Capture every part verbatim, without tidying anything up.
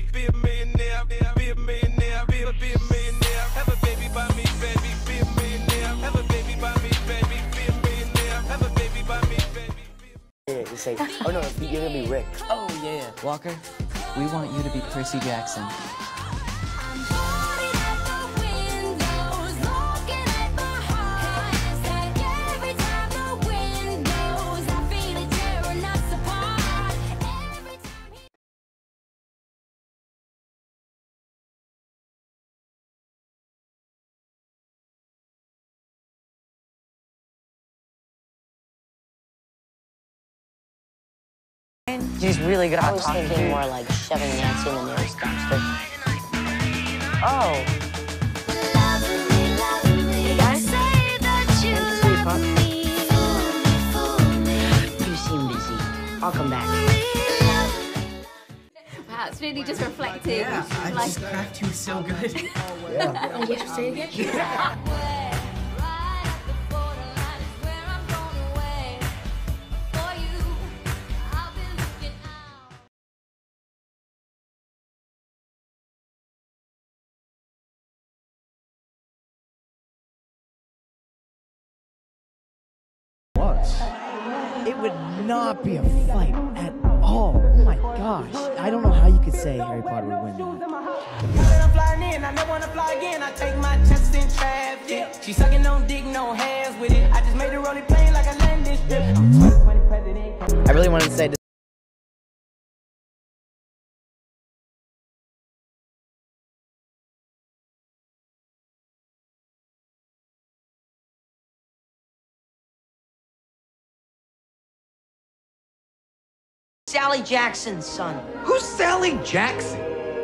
baby, be a millionaire, be a millionaire, be a, be a millionaire. Have a baby by me, baby, be a millionaire. Have a baby by me, baby, be a millionaire. Have a baby by me, baby. Yeah, just say, oh no, you're gonna be Rick. Oh yeah, Walker, we want you to be Percy Jackson. She's really good I at was talking. thinking more like shoving Nancy in the nearest dumpster. Oh. Hey guys? You seem busy. I'll come back. Wow, it's really just reflecting. Yeah, I like... just cracked you so good. Yeah. Oh, you have to say it again? It would not be a fight at all. Oh my gosh. I don't know how you could say Harry Potter would win that. She's sucking on dick, no hands with it. I just made her roll it plain like a landing strip. I really wanted to say this. Sally Jackson's son. Who's Sally Jackson?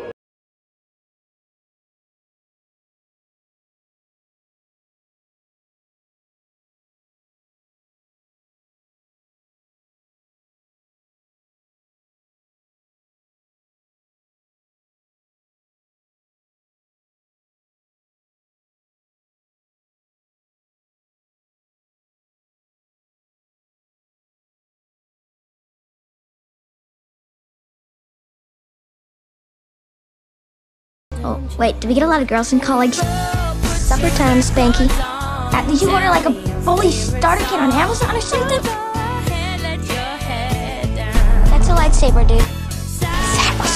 Oh, wait, did we get a lot of girls in college? Supper time, Spanky. Uh, did you order like a fully starter kit on Amazon or something? That's a lightsaber, dude. That was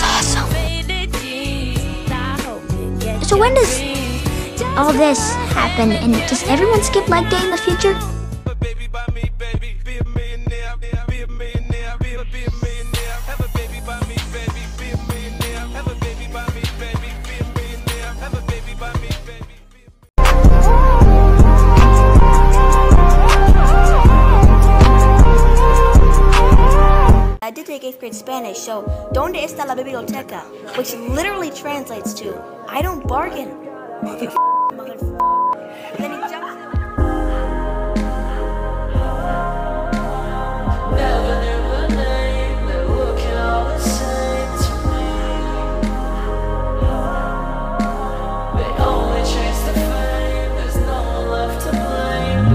awesome. So when does all this happen, and does everyone skip leg day in the future? I did take eighth grade Spanish, so ¿Dónde está la biblioteca? Which literally translates to I don't bargain. Mother mother Then he jumps in. Never knew the name, they're looking all the same to me. They only chase the fame, there's no one left to blame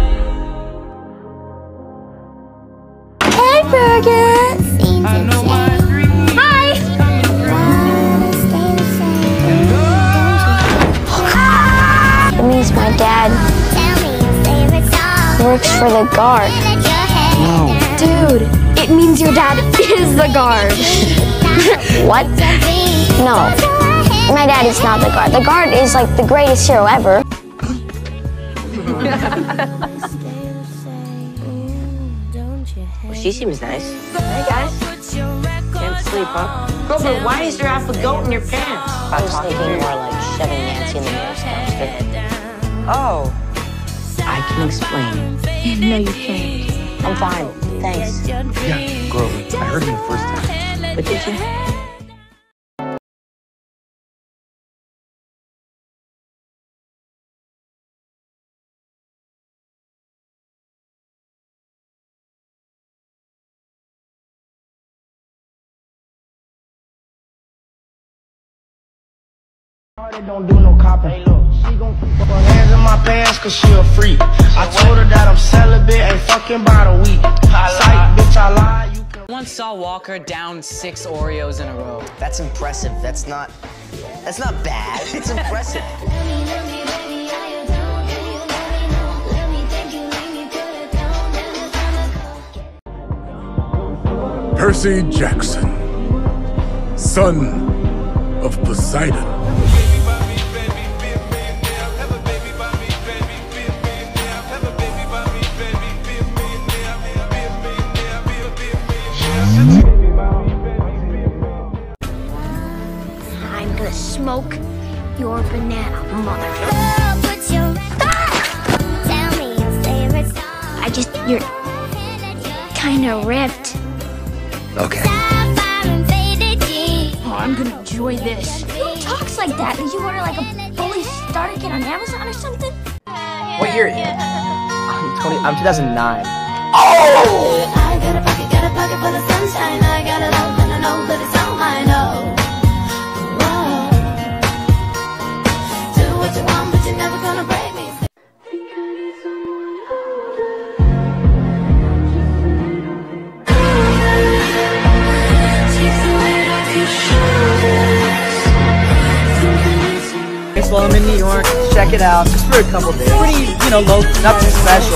but me. Hey, Burger! I know my dreams. Hi! It means my dad works for the guard. No. Dude, it means your dad is the guard. What? No. My dad is not the guard. The guard is like the greatest hero ever. Well, she seems nice. Hey guys. Can't sleep, huh? Grover, why is there half a goat in your pants? I was thinking more like shoving Nancy in the nearest dumpster. Oh. I can explain. No, you can't. I'm fine. Thanks. Yeah, Grover. I heard him the first time. But did you? Don't do no copping. Hey, look, she gon' put her hands in my pants cause she a freak. I told her that I'm celibate, ain't fucking by the week. Psych, bitch, I lie. You can... Once saw Walker down six Oreos in a row. That's impressive. That's not, that's not bad. It's impressive. Percy Jackson, son of Poseidon. I'm gonna smoke your banana, motherfucker. I just, you're kinda ripped. Okay. Oh, I'm gonna enjoy this. Who talks like that? Did you order like a fully starter kit on Amazon or something? What year? I'm twenty. I'm two thousand nine. Oh! I got a pocket, got a pocket full of sunshine. I got a love and I know that it's all mine. Oh. Whoa. Do what you want, but you're never gonna break me. Well, I'm in New York. Check it out. Just for a couple days. Pretty, you know, low, nothing special.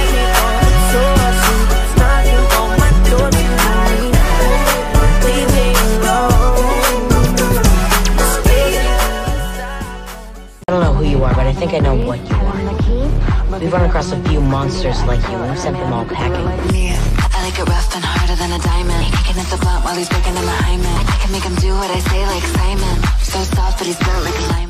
I don't know who you are, but I think I know what you are. We've run across a few monsters like you, and we've sent them all packing. I like it rough and harder than a diamond. Kicking at the blunt while he's breaking in my hymen. I can make him do what I say like Simon. So soft, but he's built like a lime.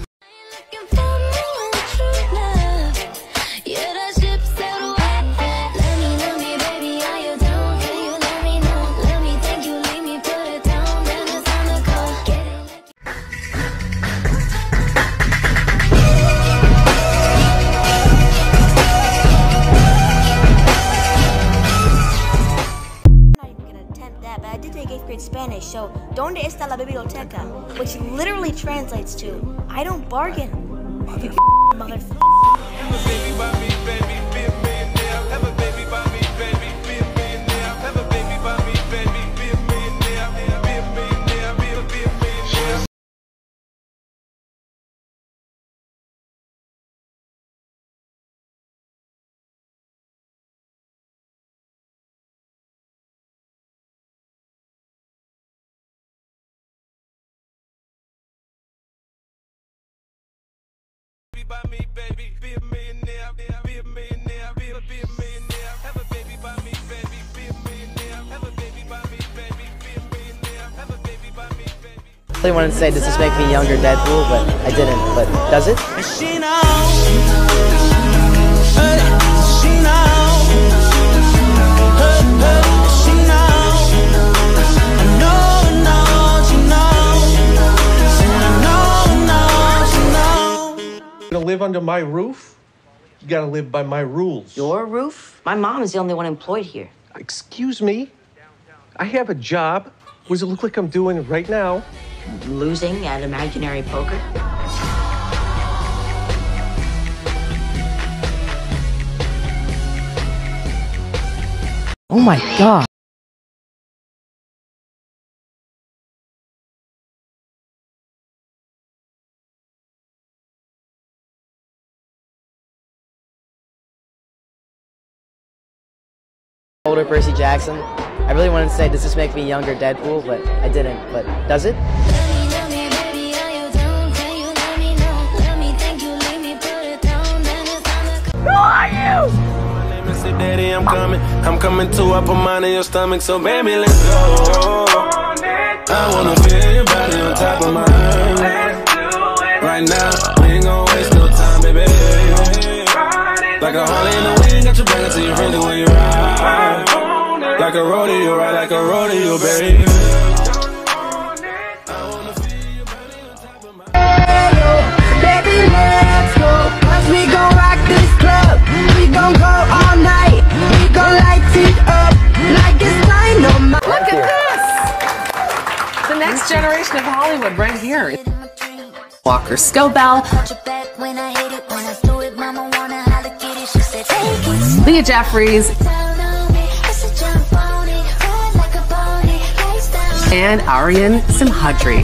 Spanish, so ¿Dónde está la biblioteca? Which literally translates to I don't bargain. You motherfucker. By me, baby, be a millionaire, be a millionaire, be a, be a millionaire, have a baby by me, baby, be a millionaire, have a baby by me, baby, be a millionaire, have a baby by me, baby. I really wanted to say, does this make me younger, Deadpool? But I didn't. But does it? She knows. Hey, she knows. Hey, hey, she knows. I know, I know, she knows. I know, I know, she knows. To live under my roof, you gotta live by my rules. Your roof? My mom is the only one employed here. Excuse me? I have a job. What does it look like I'm doing right now? Losing at imaginary poker? Oh my god. Older Percy Jackson. I really wanted to say, does this make me younger, Deadpool? But I didn't. But does it? Who are you? My name is Daddy, I'm coming. I'm coming to up a mine in your stomach, so baby, let's go. I wanna feel your body on top of mine. Right now, we ain't gonna waste no time, baby. Like a Harley in the wind, got your back until you're ready when you ride. Like a rodeo, ride like a rodeo, baby. Baby, let's go, 'cause we gon' rock this club. We gon' go all night. We gon' light it up like it's dynamite. Look at this! The next generation of Hollywood right here. Walker Scobell, Leah Jeffries, and Aryan Simhadri.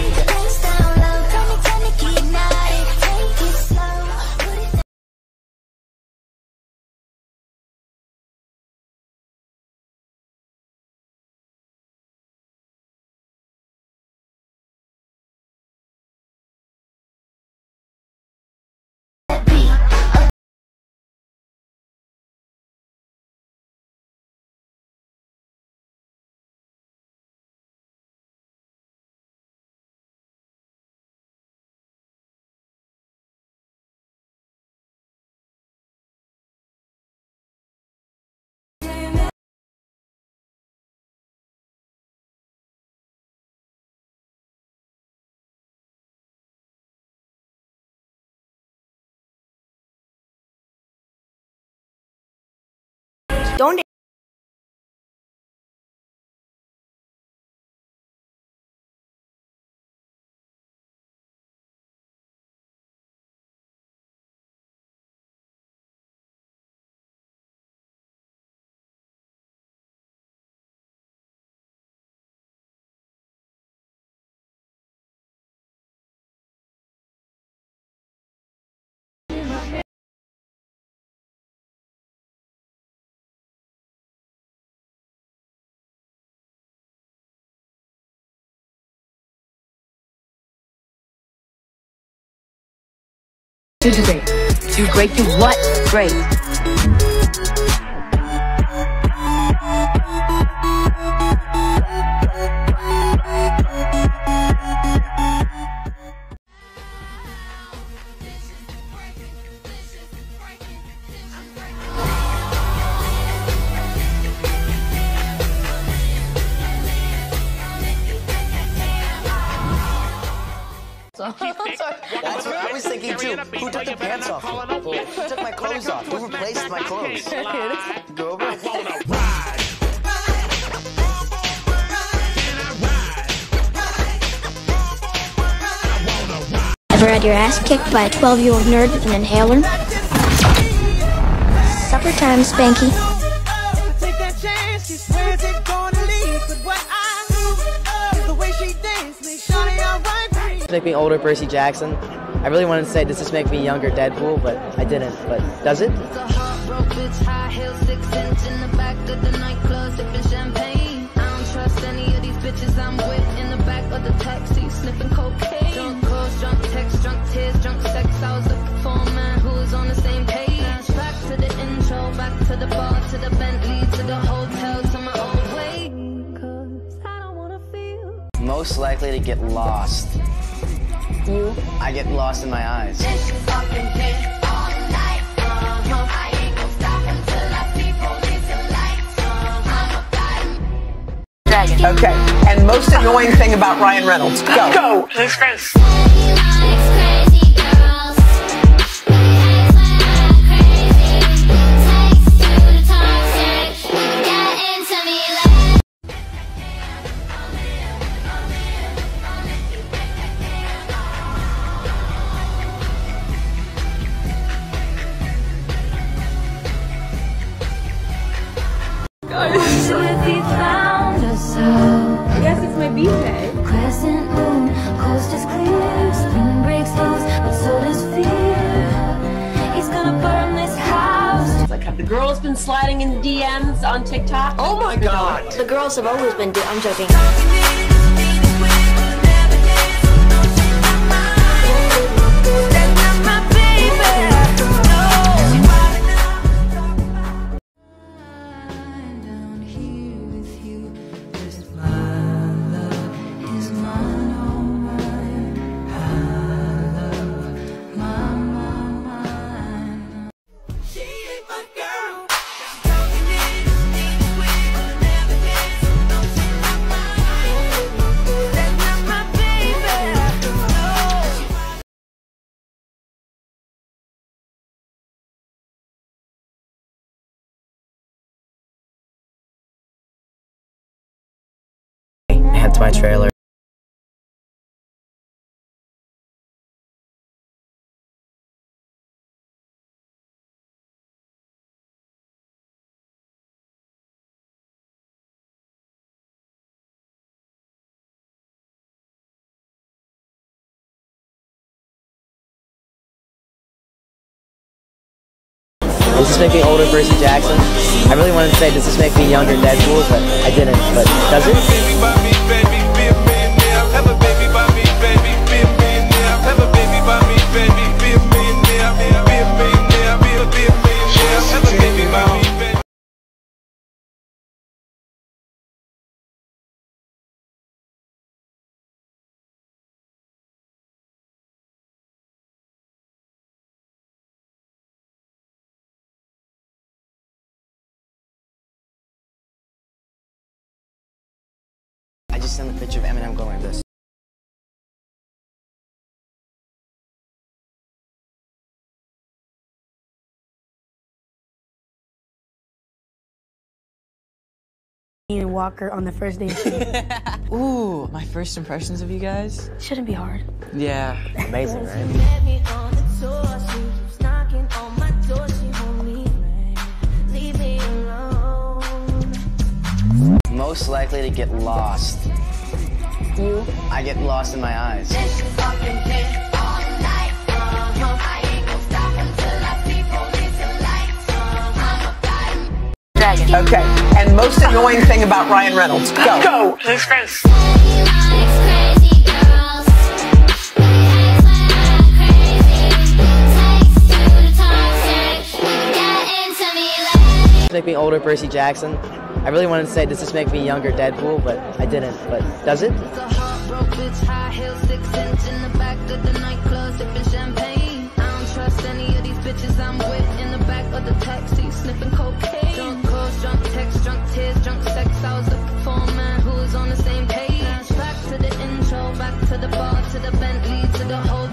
Don't To do great. Do great. Do what? Great. That's what I was thinking too. Who took the pants off me? Who took my clothes off? Who replaced my clothes? Go over. Ever had your ass kicked by a twelve-year-old nerd with an inhaler? Supper time, Spanky. Take that chance, she swears it's gonna leave. But what I do is the way she dances, make Shawty alright. This make me older Percy Jackson. I really wanted to say, does this make me younger Deadpool? But I didn't. But does it? High heels, six inch in the back of the nightclub, sipping champagne. I don't trust any of these bitches I'm with in the back of the taxi, sniffing cocaine. Drunk calls, drunk texts, drunk tears, drunk sex. I was looking for a man who was on the same page. Back to the intro, back to the bar, to the Bentley, to the hotel, to my old way. 'Cause I don't wanna feel. Most likely to get lost. You? I get lost in my eyes. Okay, and most annoying thing about Ryan Reynolds. Go. Go. His face. Yes, it's my birthday. Crescent moon, coast is clear, spring breaks loose, but so does fear. He's gonna burn this house. Like, have the girls been sliding in D Ms on TikTok? Oh my God! The girls have always been. Do- I'm joking. Add to my trailer. Does this make me older Percy Jackson? I really wanted to say, does this make me younger Deadpool, but I didn't. But does it? I just sent a picture of Eminem going like this. Ian Walker on the first day. Ooh, my first impressions of you guys? Shouldn't be hard. Yeah. Amazing, right? Most likely to get lost. You? I get lost in my eyes. Okay, and most annoying thing about Ryan Reynolds. Go. Go. His face. Make me older Percy Jackson. I really wanted to say, does this make me younger Deadpool, but I didn't. But does it? I'm with in the back of the taxi, sniffing cocaine. Drunk calls, drunk texts, drunk tears, drunk sex. I was looking for a man who was on the same page. Back to the intro, back to the bar, to the Bentley, to the whole